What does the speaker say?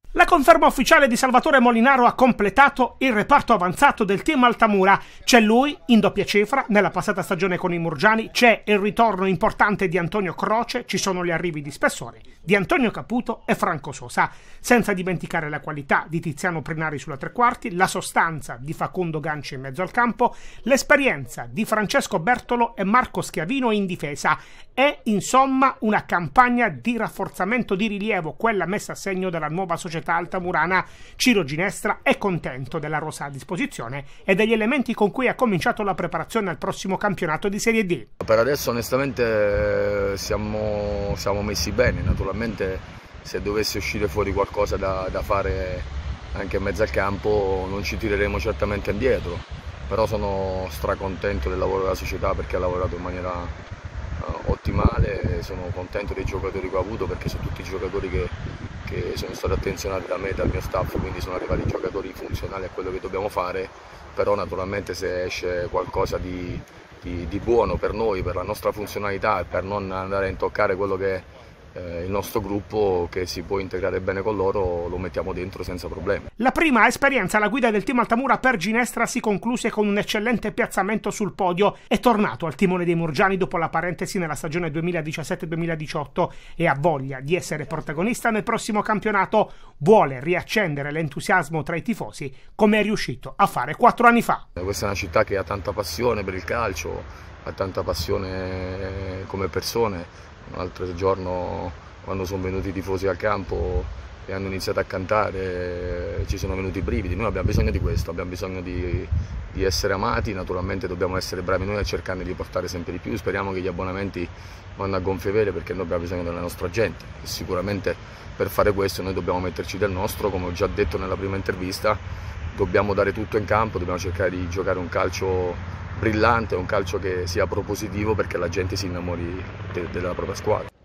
La conferma ufficiale di Salvatore Molinaro ha completato il reparto avanzato del team Altamura. C'è lui in doppia cifra nella passata stagione con i Murgiani, c'è il ritorno importante di Antonio Croce, ci sono gli arrivi di spessore di Antonio Caputo e Franco Sosa, senza dimenticare la qualità di Tiziano Prinari sulla tre quarti, la sostanza di Facundo Ganci in mezzo al campo, l'esperienza di Francesco Bertolo e Marco Schiavino in difesa. È insomma una campagna di rafforzamento di rilievo, quella messa a segno dalla nuova società altamurana. Ciro Ginestra è contento della rosa a disposizione e degli elementi con cui ha cominciato la preparazione al prossimo campionato di Serie D. Per adesso onestamente siamo messi bene, naturalmente se dovesse uscire fuori qualcosa da fare anche in mezzo al campo non ci tireremo certamente indietro, però sono stracontento del lavoro della società perché ha lavorato in maniera ottimale, sono contento dei giocatori che ho avuto perché sono tutti giocatori che sono stati attenzionati da me e dal mio staff, quindi sono arrivati giocatori funzionali a quello che dobbiamo fare, però naturalmente se esce qualcosa di buono per noi, per la nostra funzionalità e per non andare a intoccare quello che è il nostro gruppo, che si può integrare bene con loro, lo mettiamo dentro senza problemi. La prima esperienza alla guida del team Altamura per Ginestra si concluse con un eccellente piazzamento sul podio. È tornato al timone dei Murgiani dopo la parentesi nella stagione 2017-2018 e ha voglia di essere protagonista nel prossimo campionato. Vuole riaccendere l'entusiasmo tra i tifosi come è riuscito a fare 4 anni fa. Questa è una città che ha tanta passione per il calcio, ha tanta passione come persone. L'altro giorno, quando sono venuti i tifosi al campo e hanno iniziato a cantare, ci sono venuti i brividi. Noi abbiamo bisogno di questo, abbiamo bisogno di essere amati, naturalmente dobbiamo essere bravi noi a cercare di portare sempre di più. Speriamo che gli abbonamenti vanno a gonfie vele perché noi abbiamo bisogno della nostra gente e sicuramente per fare questo noi dobbiamo metterci del nostro, come ho già detto nella prima intervista, dobbiamo dare tutto in campo, dobbiamo cercare di giocare un calcio brillante, un calcio che sia propositivo perché la gente si innamori della propria squadra.